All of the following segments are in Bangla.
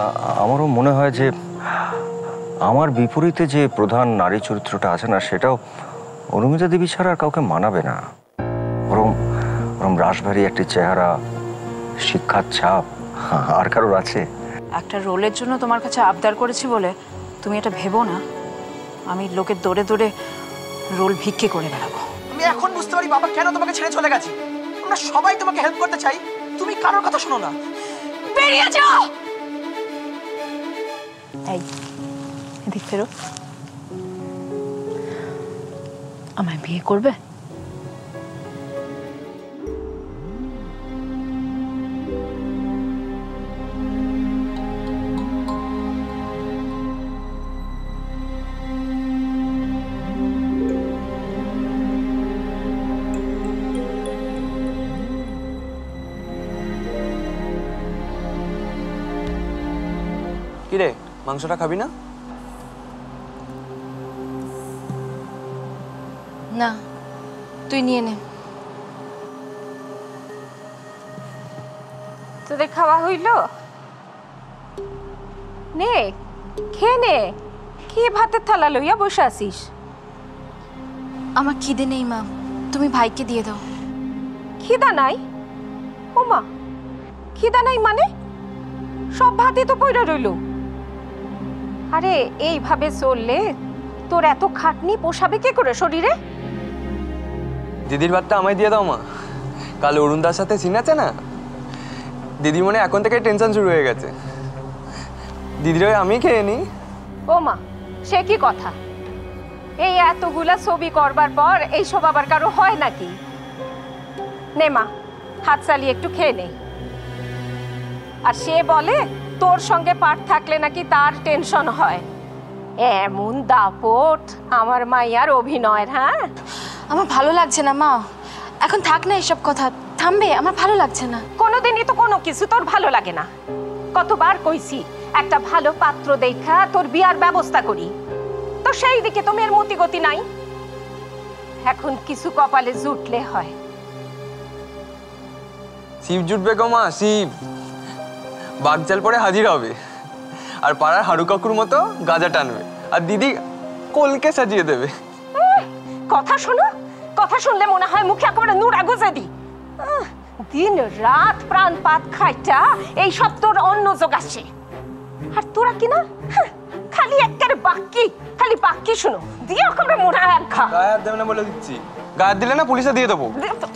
আমারও মনে হয় যে আমার বিপরীতে যে প্রধান নারী চরিত্রটা আছে না, সেটাও অনুমিতা দেবী ছাড়া আর কাউকে মানাবে না। ওরম রাশভারী একটি চেহারা, শিক্ষার ছাপ আর কারোর আছে? একটা রোলের জন্য তোমার কাছে আবদার করেছি বলে তুমি এটা ভেবো না আমি লোকের দৌড়ে দৌড়ে রোল ভিক্ষে করে বেড়াবো। আমি এখন বুঝতে পারি বাবা কেন তোমাকে ছেড়ে চলে গেছে। আমরা সবাই তোমাকে হেল্প করতে চাই, তুমি কারোর কথা শোনো না। বেরিয়ে যাও। এই এদিক ফেরো। আমায় বিয়ে করবে? কিরে, মাংসটা খাবি না? না, তুই নিয়ে নে। তোদের খাওয়া হইল? নে খেয়ে নে। কি ভাতের থালা লইয়া বসে আসিস? আমার খিদে নেই মা, তুমি ভাইকে দিয়ে দাও। খিদা নাই? ও মা, খিদা নাই মানে? সব ভাতই তো পড়ে রইল। আরে এইভাবে চললে তোর এত খাটনি পোষাবে কে করে শরীরে? দিদির ভাতটা আমায় দিয়ে দাও মা। কাল অরুণদার সাথে সিন আছে না, দিদির মনে এখন থেকে টেনশন শুরু হয়ে গেছে। দিদির ওই আমি খেয়ে নি। ও মা, সে কি কথা? এই এতগুলা ছবি করবার পর এইসব আবার কারো হয় নাকি? নে মা, হাত চালিয়ে একটু খেয়ে নে। আর সে বলে তোর সঙ্গে পাঠ থাকলে নাকি তার টেনশন হয়। এমন দাপট আমার মাইয়ার অভিনয়ের। হ্যাঁ, আমার ভালো লাগছে না মা, এখন থাক না এসব কথা, থামবে? আমার ভালো লাগছে না। কোনোদিনই তো কোনো কিছু তোর ভালো লাগে না। কতবার কইছি একটা ভালো পাত্র দেখা তোর বিয়ার ব্যবস্থা করি, তো সেই দিকে তো মেয়ের মতি গতি নাই। এখন কিছু কপালে জুটলে হয়। শিব জুটবে গো মা, শিব। বাগচাল পরে হাজির হবে, আর পাড়ার হাড়ু কাকুর মতো গাজা টানবে, আর দিদি কলকে সাজিয়ে দেবে। কথা শোনো, কথা শুনলে মনে হয় মুখে একেবারে নুরা গুজে দি। দিন রাত প্রাণ পাত খাইটা এই সব তোর অন্ন জোগাচ্ছে। আর তোরা কিনা খালি একেবারে বাক্কি, খালি বাক্কি শুনো দিয়ে একেবারে মোড়া এক খা। গায়ে হাত দেবে না বলে দিচ্ছি, গায়ে দিলে না পুলিশে দিয়ে দেবো।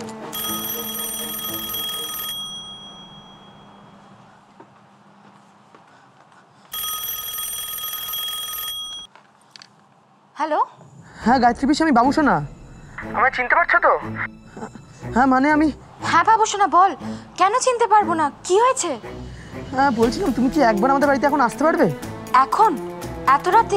হ্যালো। হ্যাঁ গায়ত্রী পিসি, আমি বাবুসোনা। আমায় চিনতে পারছো তো? হ্যাঁ মানে আমি। হ্যাঁ বাবুসোনা বল, কেন চিনতে পারবো না, কি হয়েছে? হ্যাঁ বলছিলাম, তুমি কি একবার আমাদের বাড়িতে এখন আসতে পারবে? এখন এত রাতে?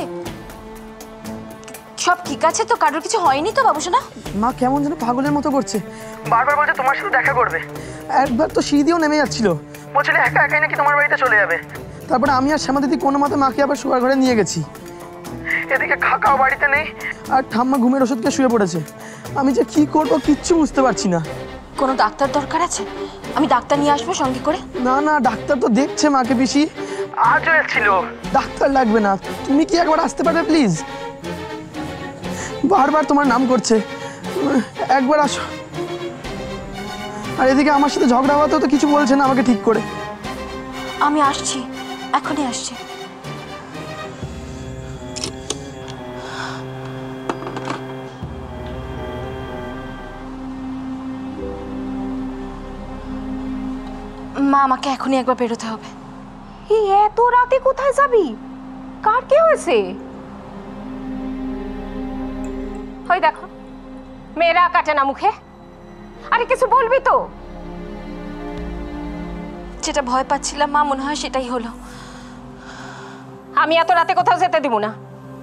সব ঠিক আছে তো, কারোর কিছু হয়নি তো বাবুসোনা? মা কেমন যেন পাগলের মতো করছে, বারবার বলছে তোমার সাথে দেখা করবে। একবার তো সিঁড়ি দিয়েও নেমে যাচ্ছিল, বলছিল একা একাই নাকি তোমার বাড়িতে চলে যাবে। তারপরে আমি আর শ্যামা দিদি কোনো মতে মাকে আবার শোয়ার ঘরে নিয়ে গেছি। এদিকে কাকাও বাড়িতে নেই, আর ঠাম্মা ঘুমের ওষুধকে শুয়ে পড়েছে। আমি যে কি করবো কিচ্ছু বুঝতে পারছি না। কোনো ডাক্তার দরকার আছে? আমি ডাক্তার নিয়ে আসবো সঙ্গে করে। না না, ডাক্তার তো দেখছে মাকে পিসি, আজও এসেছিল। ডাক্তার লাগবে না, তুমি কি একবার আসতে পারবে প্লিজ? বারবার তোমার নাম করছে, একবার আসো। আর এদিকে আমার সাথে ঝগড়া হওয়াতেও তো কিছু বলছে না আমাকে ঠিক করে। আমি আসছি, এখনই আসছি। মা আমাকে এখনই একবার বেরোতে হবে। এই এত রাতে কোথায় যাবি? কার কি হয়েছে? ওই দেখো, মেয়েরা কাটে না মুখে। আরে কিছু বলবি তো? যেটা ভয় পাচ্ছিলাম মা, মনে হয় সেটাই হলো। আমি এত রাতে কোথাও যেতে দিব না।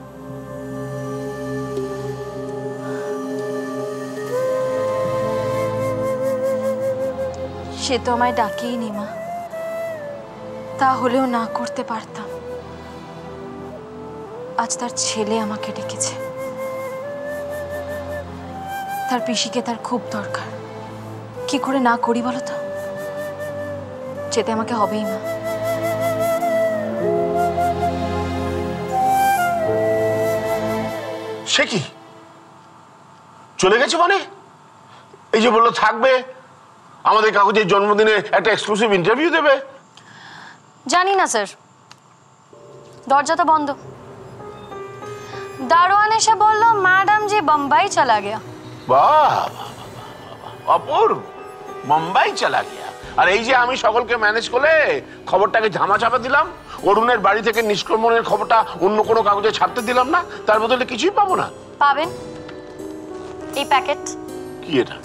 সে তো আমায় ডাকেই নি মা, তাহলেও না করতে পারতাম। আজ তার ছেলে আমাকে ডেকেছে, তার পিসিকে তার খুব দরকার। কি করে না করি বলো তো? যেতে আমাকে হবেই মা। সে কি চলে গেছে মানে? এই যে বললো থাকবে, আমাদের কাগজের জন্মদিনে একটা এক্সক্লুসিভ ইন্টারভিউ দেবে। জানি না স্যার, দরজা তো বন্ধ। দারোয়ান এসে বললো ম্যাডাম জি बम्बई चला गया। বাহ, অপূর্ব, মুম্বাই চলা গিয়া। আর এই যে আমি সকলকে ম্যানেজ করে খবরটাকে ঝামাচাপা দিলাম, অরুণের বাড়ি থেকে নিষ্ক্রমণের খবরটা অন্য কোনো কাগজে ছাপতে দিলাম না, তার বদলে কিছুই পাবো না। পাবেন এই প্যাকেট। কি এটা?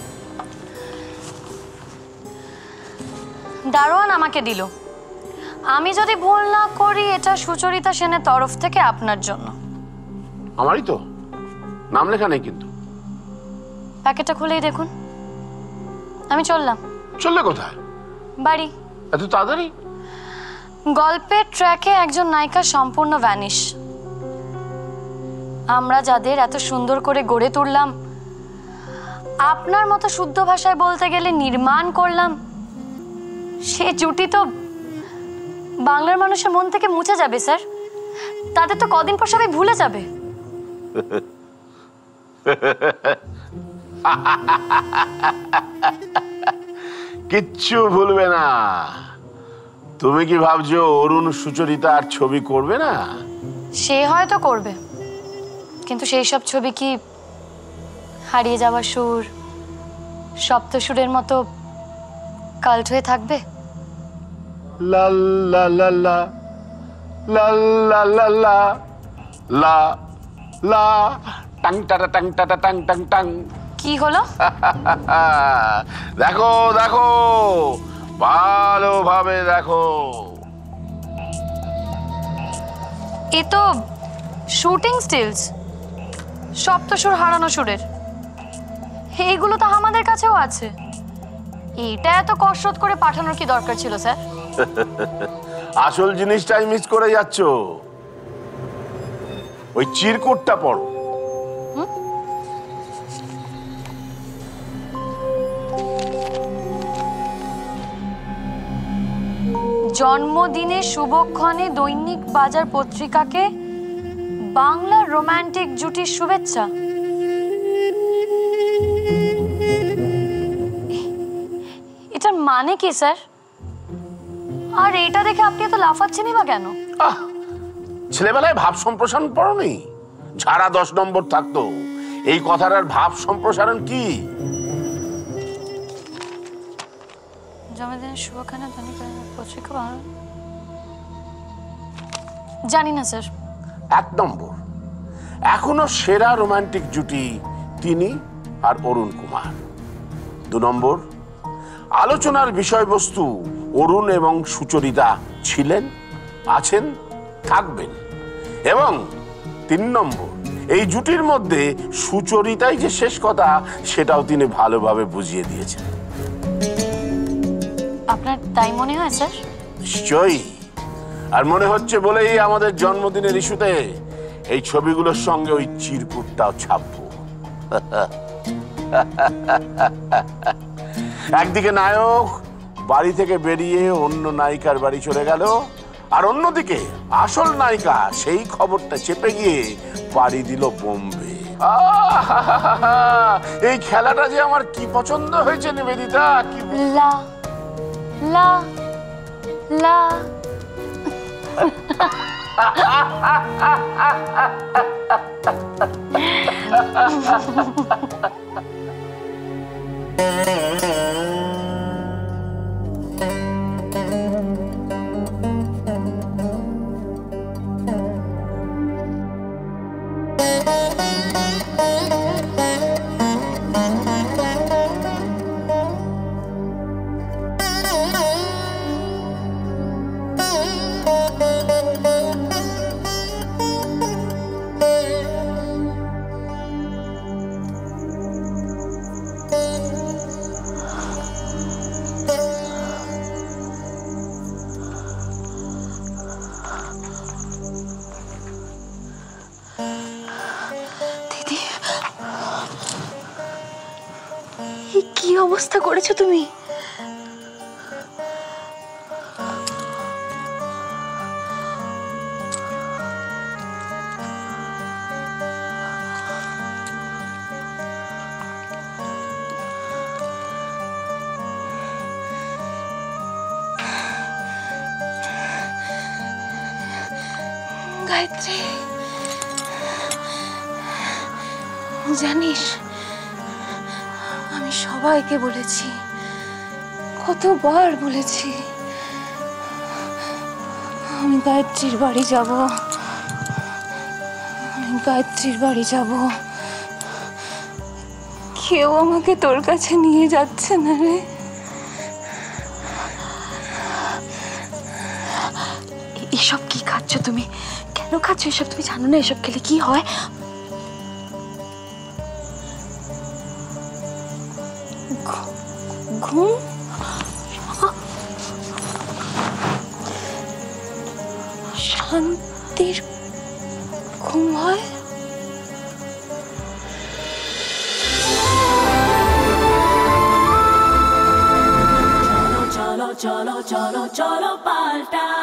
দারোয়ান আমাকে দিল। আমি যদি ভুল না করি এটা সুচরিতা সেনের তরফ থেকে আপনার জন্য। আমারই তো, নাম লেখা নেই কিন্তু। প্যাকেটটা খুলেই দেখুন। আমি চললাম। চললে কোথায়? বাড়ি। এত তাড়াতাড়ি? গল্পের ট্র্যাকে একজন নায়িকা সম্পূর্ণ ভ্যানিশ। আমরা যাদের এত সুন্দর করে গড়ে তুললাম, আপনার মতো শুদ্ধ ভাষায় বলতে গেলে নির্মাণ করলাম, সে জুটি তো বাংলার মানুষের মন থেকে মুছে যাবে স্যার। তাদের তো কদিন পর সবাই ভুলে যাবে। কিচ্ছু ভুলবে না। তুমি কি ভাবছো অরুণ সুচরিতা আর ছবি করবে না? সে হয়তো করবে, কিন্তু সেই সব ছবি কি হারিয়ে যাওয়া সুর, সপ্ত সুরের মতো কাল্ট হয়ে থাকবে? লা লা লা লা লা লা লা লা লা লা টাং টাটা টাং টাটা টাং টাং টাং। কি হলো? দেখো দেখো, ভালোভাবে দেখো। এ তো শুটিং স্টিলস, সপ্ত সুর হারানো সুরের। এইগুলো তো আমাদের কাছেও আছে। এটা এত কসরত করে পাঠানোর কি দরকার ছিল স্যার? আসল জিনিসটাই মিস করে যাচ্ছ। ওই চিরকুটটা পড়ো। জন্মদিনে শুভক্ষণে দৈনিক বাজার পত্রিকাকে বাংলার রোমান্টিক জুটির শুভেচ্ছা। এটার মানে কি স্যার? আর এটা দেখে আপনি এত লাফাচ্ছেনই বা কেন? ছেলেবেলায় ভাব সম্প্রসারণ পড়োনি? ঝাড়া 10 নম্বর থাকতো। এই কথাটার ভাব সম্প্রসারণ কি? জন্মদিনের শুভক্ষণে দৈনিক বাজার পত্রিকা বাংলা। জানি না স্যার। 1 নম্বর, এখনো সেরা রোমান্টিক জুটি তিনি আর অরুণ কুমার। 2 নম্বর, আলোচনার বিষয়বস্তু অরুণ এবং সুচরিতা ছিলেন, আছেন, থাকবেন। এবং 3 নম্বর, এই জুটির মধ্যে সুচরিতাই যে শেষ কথা সেটাও তিনি ভালোভাবে বুঝিয়ে দিয়েছেন। আপনার তাই মনে হয় স্যার? নিশ্চয়ই। আর মনে হচ্ছে বলেই আমাদের জন্মদিনের ইস্যুতে এই ছবিগুলোর সঙ্গে ওই চিরকুটটাও ছাপবো। একদিকে নায়ক বাড়ি থেকে বেরিয়ে অন্য নায়িকার বাড়ি চলে গেল, আর অন্যদিকে আসল নায়িকা সেই খবরটা চেপে গিয়ে বাড়ি দিল বোম্বে। এই খেলাটা যে আমার কি পছন্দ হয়েছে নিবেদিতা। কি লা লা লা। কি অবস্থা করেছো তুমি? গায়ত্রী, জানিস আমি সবাইকে বলেছি, কতবার বলেছি আমি গায়ত্রীর বাড়ি যাব, আমি গায়ত্রীর বাড়ি যাব। কেউ আমাকে তোর কাছে নিয়ে যাচ্ছে না রে। এসব কি খাচ্ছ তুমি? কেন খাচ্ছ এসব? তুমি জানো না এসব খেলে কি হয়? ঘুম? শান্তির ঘুম হয়? cholo, cholo, cholo, cholo, palta.